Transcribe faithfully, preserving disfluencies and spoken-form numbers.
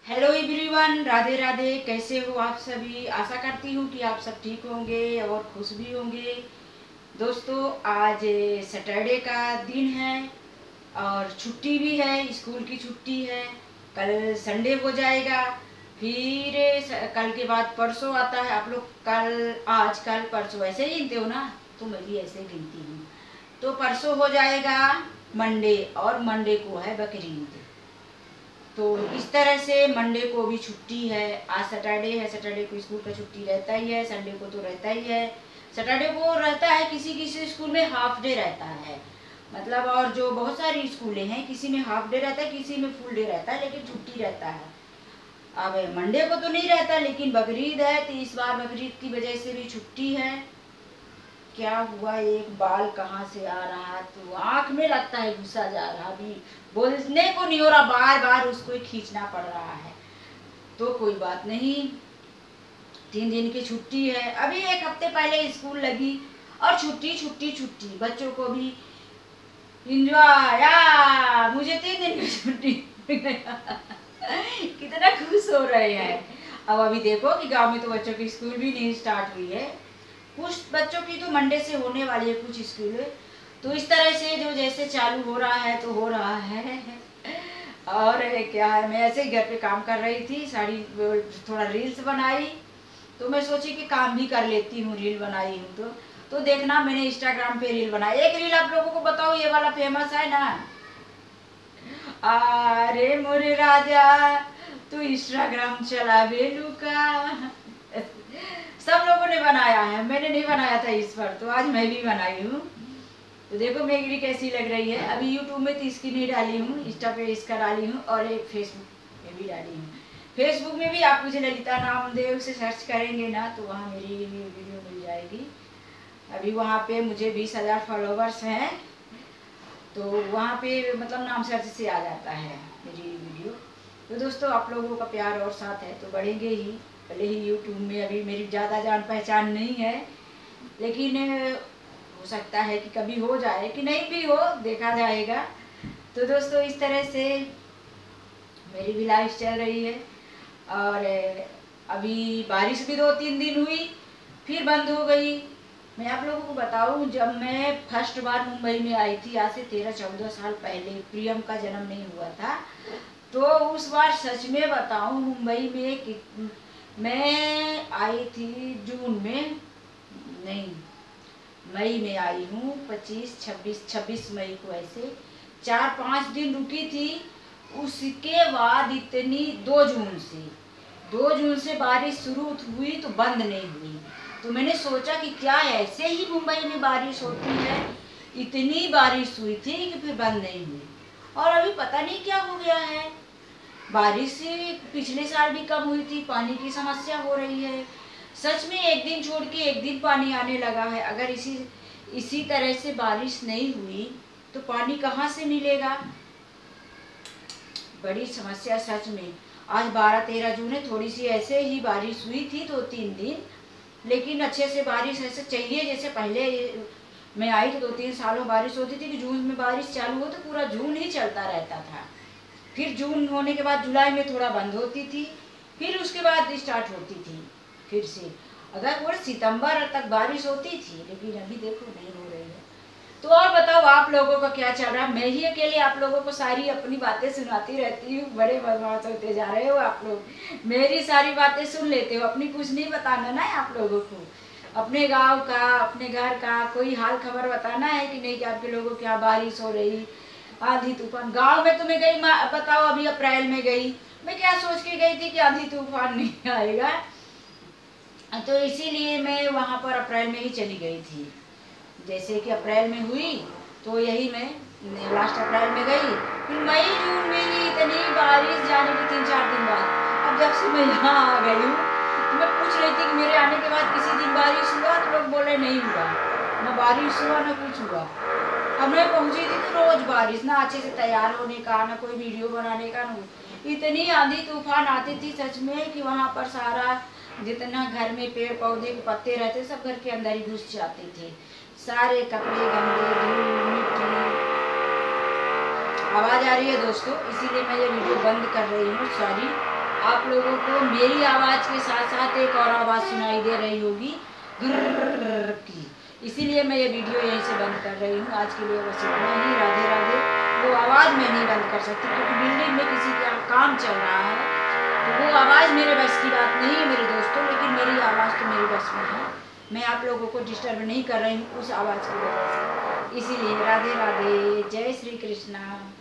Hello everyone, Radhe Radhe. कैसे हो आप सभी? आशा करती हूँ कि आप सब ठीक होंगे और खुश भी होंगे। दोस्तों, आज सैटरडे का दिन है और छुट्टी भी है, स्कूल की छुट्टी है। कल संडे हो जाएगा। फिर स- कल के बाद परसों आता है। आप लोग कल, आज, कल, परसों ऐसे ही गिनते हो ना? तो मैं भी ऐसे ही गिनती हूँ। तो परसों हो जाएगा मंडे और मंडे को है बकरीद। तो इस तरह से मंडे को भी छुट्टी है। आज सैटरडे है, सैटरडे को स्कूल का छुट्टी रहता ही है, संडे को तो रहता ही है। सैटरडे को रहता है, किसी किसी स्कूल में हाफ डे रहता है। मतलब और जो बहुत सारी स्कूलें हैं, किसी में हाफ डे रहता है, किसी में फुल डे रहता है, लेकिन छुट्टी रहता है। अब मंडे को तो नहीं रहता, लेकिन बकरीद है तो इस बार बकरीद की वजह से भी छुट्टी है। क्या हुआ, एक बाल कहाँ से आ रहा, तो आंख में लगता है घुसा जा रहा। अभी बोलने को नहीं हो रहा, बार बार उसको ही खींचना पड़ रहा है। तो कोई बात नहीं, तीन दिन की छुट्टी है। अभी एक हफ्ते पहले स्कूल लगी और छुट्टी छुट्टी छुट्टी, बच्चों को भी इंजॉय। या मुझे तीन दिन की छुट्टी कितना खुश हो रहे हैं। अब अभी देखो कि गांव में तो बच्चों की स्कूल भी नहीं स्टार्ट हुई है। कुछ बच्चों की तो मंडे से होने वाली है, कुछ स्कूल है। तो इस तरह से जो जैसे चालू हो रहा है तो हो रहा है। और क्या है, मैं ऐसे ही घर पे काम कर रही थी, साड़ी थोड़ा रील्स बनाई। तो मैं सोची कि काम भी कर लेती हूँ, रील बनाई हूँ तो तो देखना, मैंने इंस्टाग्राम पे रील बनाई। एक रील आप लोगों को बताओ, ये वाला फेमस है ना, अरे मोरे राजा तू इंस्टाग्राम चला बेलू का। सब लोगों ने बनाया है, मैंने नहीं बनाया था इस पर, तो आज मैं भी बनाई हूँ। तो देखो मेरी कैसी लग रही है। अभी यूट्यूब में तो इसकी नहीं डाली हूँ, इंस्टा पे इसका डाली हूँ और एक फेसबुक में भी डाली हूँ। फेसबुक में भी आप मुझे ललिता नामदेव से सर्च करेंगे ना तो वहाँ मेरी वीडियो मिल जाएगी। अभी वहाँ पे मुझे बीस हजार फॉलोवर्स हैं, तो वहाँ पे मतलब नाम सर्च से आ जाता है मेरी वीडियो। तो दोस्तों, आप लोगों का प्यार और साथ है तो बढ़ेंगे ही। भले ही यूट्यूब में अभी मेरी ज़्यादा जान पहचान नहीं है, लेकिन हो सकता है कि कभी हो जाए, कि नहीं भी हो, देखा जाएगा। तो दोस्तों, इस तरह से मेरी भी लाइफ चल रही है। और अभी बारिश भी दो तीन दिन हुई, फिर बंद हो गई। मैं आप लोगों को बताऊं, जब मैं फर्स्ट बार मुंबई में आई थी, आज से तेरह चौदह साल पहले, प्रियम का जन्म नहीं हुआ था, तो उस बार सच में बताऊं मुंबई में कि मैं आई थी जून में, नहीं मई में आई हूँ, पच्चीस छब्बीस छब्बीस मई को, ऐसे चार पाँच दिन रुकी थी। उसके बाद इतनी दो जून से दो जून से बारिश शुरू हुई तो बंद नहीं हुई। तो मैंने सोचा कि क्या ऐसे ही मुंबई में बारिश होती है, इतनी बारिश हुई थी कि फिर बंद नहीं हुई। और अभी पता नहीं क्या हो गया है, बारिश पिछले साल भी कम हुई थी, पानी की समस्या हो रही है। सच में एक दिन छोड़ के एक दिन पानी आने लगा है। अगर इसी इसी तरह से बारिश नहीं हुई तो पानी कहाँ से मिलेगा? बड़ी समस्या सच में। आज बारह तेरह जून है, थोड़ी सी ऐसे ही बारिश हुई थी दो तीन दिन, लेकिन अच्छे से बारिश ऐसे चाहिए। जैसे पहले मैं आई तो दो तीन सालों बारिश होती थी कि जून में बारिश चालू हो तो पूरा जून ही चलता रहता था। फिर जून होने के बाद जुलाई में थोड़ा बंद होती थी, फिर उसके बाद स्टार्ट होती थी फिर से। अगर पूरे सितंबर तक बारिश होती थी, लेकिन अभी देखो नहीं हो रही है। तो और बताओ, आप लोगों का क्या चल रहा है? मैं ही अकेले आप लोगों को सारी अपनी बातें सुनाती रहती हूँ। बड़े बदमाश होते जा रहे हो आप लोग, मेरी सारी बातें सुन लेते हो, अपनी कुछ नहीं बताना ना है आप लोगों को। अपने गांव का, अपने घर का कोई हाल खबर बताना है कि नहीं, कि आपके लोगों के यहाँ बारिश हो रही, आंधी तूफान। गांव में तुम्हें गई, बताओ, अभी अप्रैल में गई, मैं क्या सोच के गई थी कि आंधी तूफान नहीं आएगा, तो इसीलिए मैं वहाँ पर अप्रैल में ही चली गई थी। जैसे कि अप्रैल में हुई तो यही मैं लास्ट अप्रैल में गई, फिर मई जून में ही इतनी बारिश, जाने की तीन चार दिन बाद। अब जब से मैं यहाँ आ गई हूँ तो मैं पूछ रही थी कि मेरे आने के बाद किसी दिन बारिश हुआ, तो लोग बोले नहीं हुआ, ना बारिश हुआ ना कुछ हुआ। अब मैं पहुँची थी तो रोज बारिश, ना अच्छे से तैयार होने का, ना कोई वीडियो बनाने का, ना इतनी आंधी तूफान आती थी सच में कि वहाँ पर सारा जितना घर में पेड़ पौधे के पत्ते रहते सब घर के अंदर ही घुस जाते थे, सारे कपड़े गंदे, धूल मिट्टी। आवाज आ रही है दोस्तों, इसीलिए मैं ये वीडियो बंद कर रही हूँ, सॉरी। आप लोगों को मेरी आवाज़ के साथ साथ एक और आवाज़ सुनाई दे रही होगी घर्र की, इसीलिए मैं ये वीडियो यहीं से बंद कर रही हूँ। आज के लिए बस इतना ही। राधे राधे। वो आवाज़ मैं नहीं बंद कर सकती क्योंकि बिल्डिंग में किसी का काम चल रहा है, तो वो आवाज़ मेरे बस की बात नहीं है मेरे दोस्तों, लेकिन मेरी आवाज़ तो मेरे बस में है। मैं आप लोगों को डिस्टर्ब नहीं कर रही हूँ उस आवाज़ की वजह से, इसीलिए। राधे राधे। जय श्री कृष्णा।